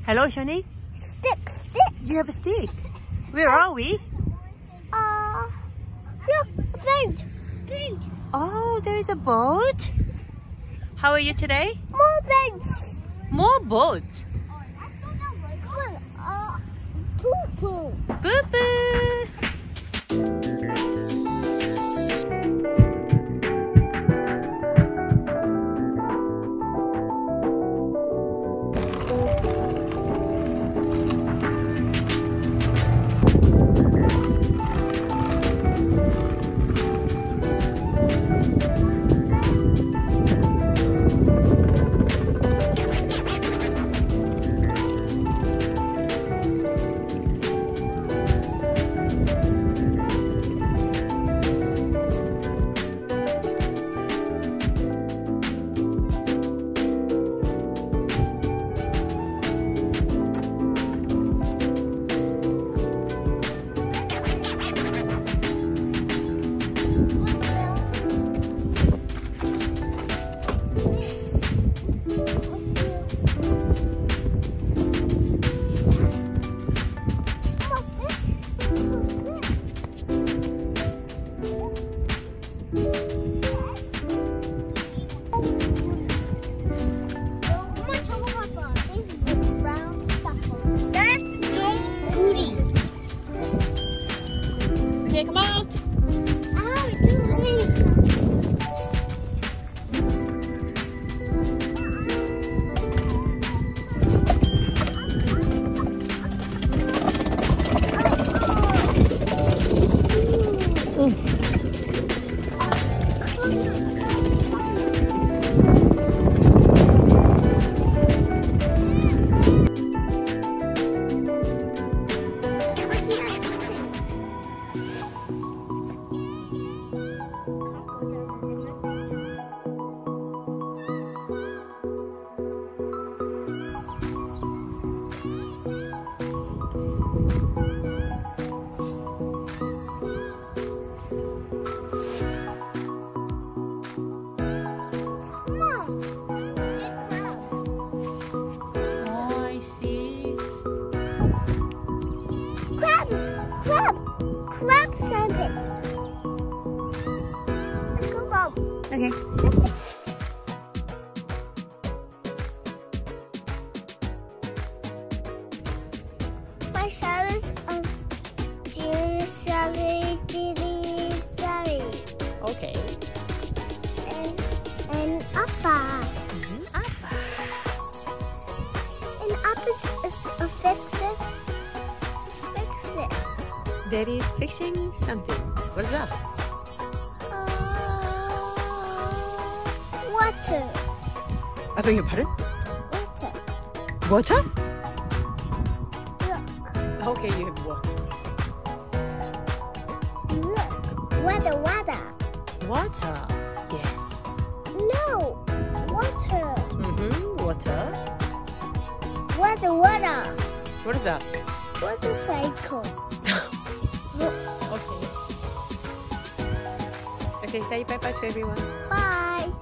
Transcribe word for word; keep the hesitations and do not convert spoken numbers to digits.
Hello, Shani. Stick, stick. You have a stick. Where are we? Uh, look, boat, boat. Oh, there is a boat. How are you today? More boats. More boats. One, uh, poo poo. Boo boo. Okay, come out. Ow, it's me. Crab sandwich. Go, go. Okay. My salad of jelly, jelly, jelly. Okay. And and appa. Mm-hmm. Appa. And appa is a fix this. Fix this. Daddy is fixing something. What is that? Uh, water. I beg your pardon? Water. Water? Look. Okay, you have water. Look. Water, water. Water. Yes. No. Water. Mm-hmm. Water. Water, water. What is that? Water cycle. Okay. Okay, say bye-bye to everyone. Bye.